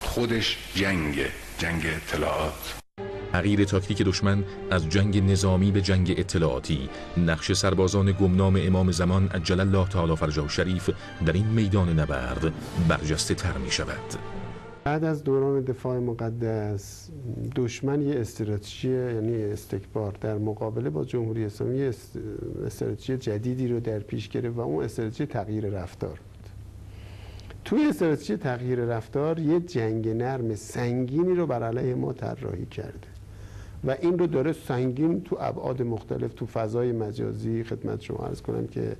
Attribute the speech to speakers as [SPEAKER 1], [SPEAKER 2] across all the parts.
[SPEAKER 1] خودش جنگ اطلاعات.
[SPEAKER 2] تغییر تاکتیک دشمن از جنگ نظامی به جنگ اطلاعاتی، نقش سربازان گمنام امام زمان عجل الله تعالی فرجه الشریف در این میدان نبرد برجسته تر می شود.
[SPEAKER 3] بعد از دوران دفاع مقدس دشمن یه استراتژی، یعنی استکبار، در مقابله با جمهوری اسلامی استراتژی جدیدی رو در پیش گرفت و اون استراتژی تغییر رفتار بود. توی استراتژی تغییر رفتار یه جنگ نرم سنگینی رو بر علیه ما طراحی کرده و این رو داره سنگین تو ابعاد مختلف، تو فضای مجازی خدمت شما عرض کنم که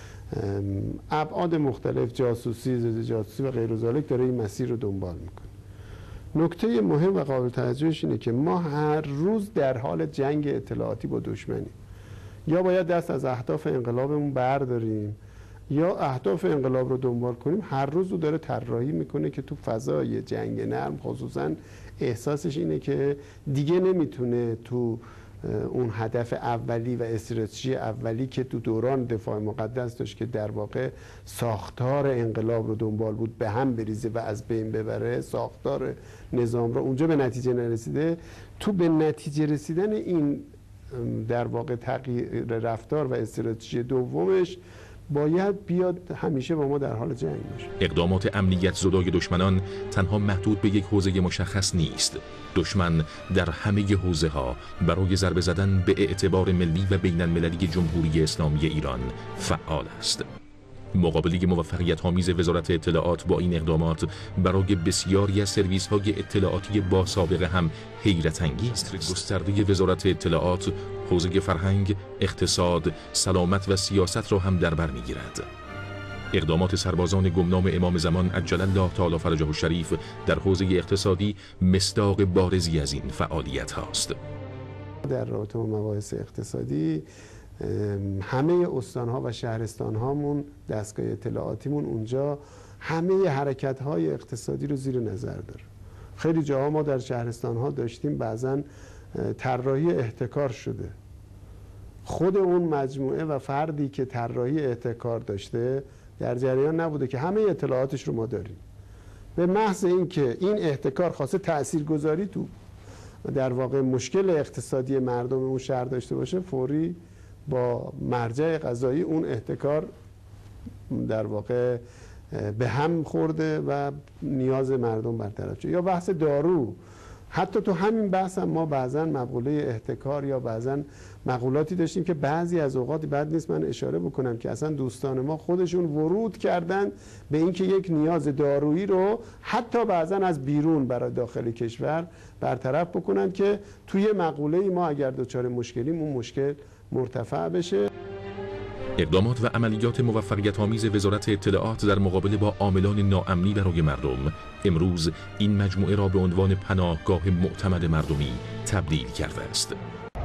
[SPEAKER 3] ابعاد مختلف، جاسوسی، ضد جاسوسی و غیر ذالک، داره این مسیر رو دنبال میکنه. نکته مهم و قابل توجهش اینه که ما هر روز در حال جنگ اطلاعاتی با دشمنیم. یا باید دست از اهداف انقلابمون برداریم یا اهداف انقلاب رو دنبال کنیم. هر روز رو داره طراحی میکنه که تو فضای جنگ نرم خصوصا احساسش اینه که دیگه نمیتونه تو اون هدف اولی و استراتژی اولی که تو دوران دفاع مقدس داشت که در واقع ساختار انقلاب رو دنبال بود به هم بریزه و از بین ببره، ساختار نظام رو، اونجا به نتیجه نرسیده. تو به نتیجه رسیدن این در واقع تغییر رفتار و استراتژی دومش باید بیاد همیشه با ما در حال جنگ باشه.
[SPEAKER 2] اقدامات امنیت زدای دشمنان تنها محدود به یک حوزه مشخص نیست. دشمن در همه حوزه ها برای ضربه زدن به اعتبار ملی و بین المللی جمهوری اسلامی ایران فعال است. مقابله موفقیت آمیز وزارت اطلاعات با این اقدامات برای بسیاری از سرویس های اطلاعاتی با سابقه هم حیرت انگیز است. گسترده وزارت اطلاعات حوزه فرهنگ، اقتصاد، سلامت و سیاست را هم در بر میگیرد. اقدامات سربازان گمنام امام زمان عجل الله تعالی فرجه الشریف در حوزه اقتصادی مصداق بارزی از این فعالیت هاست.
[SPEAKER 3] در رابطه با مباحث اقتصادی همه استانها و شهرستانهامون، دستگاه اطلاعاتیمون اونجا همه حرکت‌های اقتصادی رو زیر نظر داره. خیلی جاها ما در شهرستانها داشتیم بعضاً طراحی احتکار شده. خود اون مجموعه و فردی که طراحی احتکار داشته در جریان نبوده که همه اطلاعاتش رو ما داریم. به محض اینکه این احتکار خواسته تاثیرگذاری تو در واقع مشکل اقتصادی مردم اون شهر داشته باشه، فوری با مرجع قضایی اون احتکار در واقع به هم خورده و نیاز مردم برطرف شده. یا بحث دارو، حتی تو همین بحث هم ما بعضا مقوله احتکار یا بعضا مقولاتی داشتیم که بعضی از اوقات بد نیست من اشاره بکنم که اصلا دوستان ما خودشون ورود کردن به اینکه یک نیاز دارویی رو حتی بعضا از بیرون برای داخل کشور برطرف بکنن که توی مقوله ما اگر دچار مشکلیم اون مشکل مرتفع بشه.
[SPEAKER 2] اقدامات و عملیات موفقیت آمیز وزارت اطلاعات در مقابله با عاملان ناامنی برای مردم امروز این مجموعه را به عنوان پناهگاه معتمد مردمی تبدیل کرده است.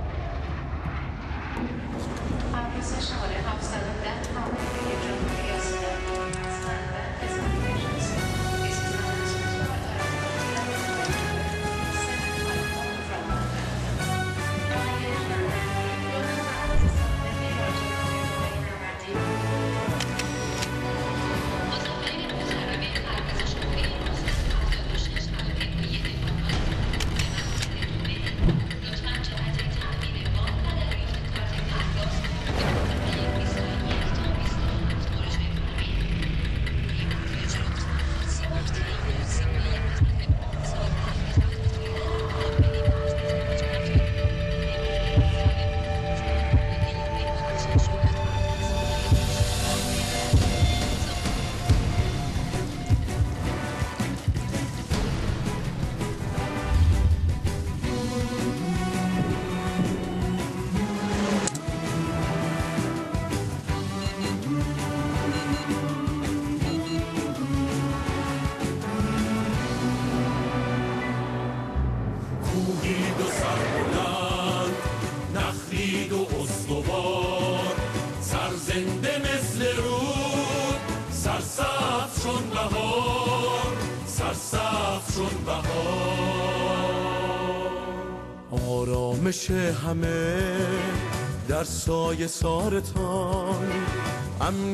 [SPEAKER 4] آرامش همه در سایه سارتان،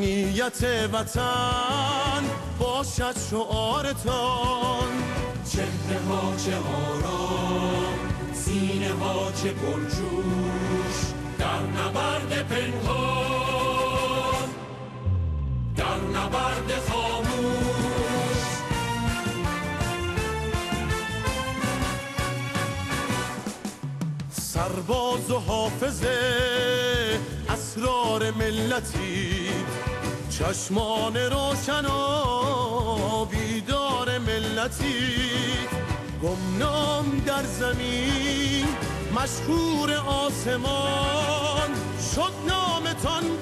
[SPEAKER 4] امنیت وطن باشد شعارتان. 40 چه آرام، سینه ها چه پرجوش، در نبرد پنهان، در نبرد خاموش. سرباز و حافظه اسرار ملتی، چشمان روشنا بیدار ملتی، گمنام در زمین مشهور آسمان، شد نامتان